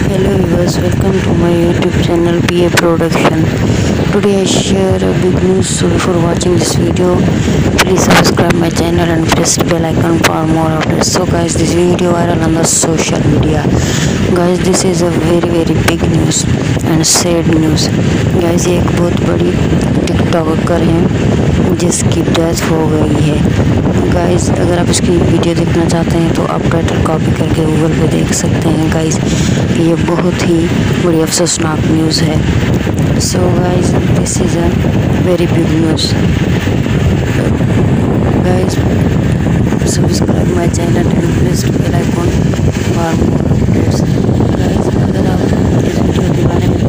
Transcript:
Hello viewers, welcome to my YouTube channel PA Production. Today I share a big news. So before watching this video, please subscribe my channel and press the bell icon for more updates. So guys, this video viral on the social media. Guys, this is a very big news and sad news. Guys, ये एक बहुत बड़ी TikToker है जिसकी death हो गई है। Guys, अगर आप इसकी वीडियो देखना चाहते हैं तो आप टाइटल कॉपी करके गूगल पे देख सकते हैं। गाइस, ये बहुत ही बड़ी अफसोसनाक न्यूज़ है। So guys, this is a very big news. Guys, subscribe my channel and press bell icon for more updates. Guys, अगर आप इस वीडियो के बारे में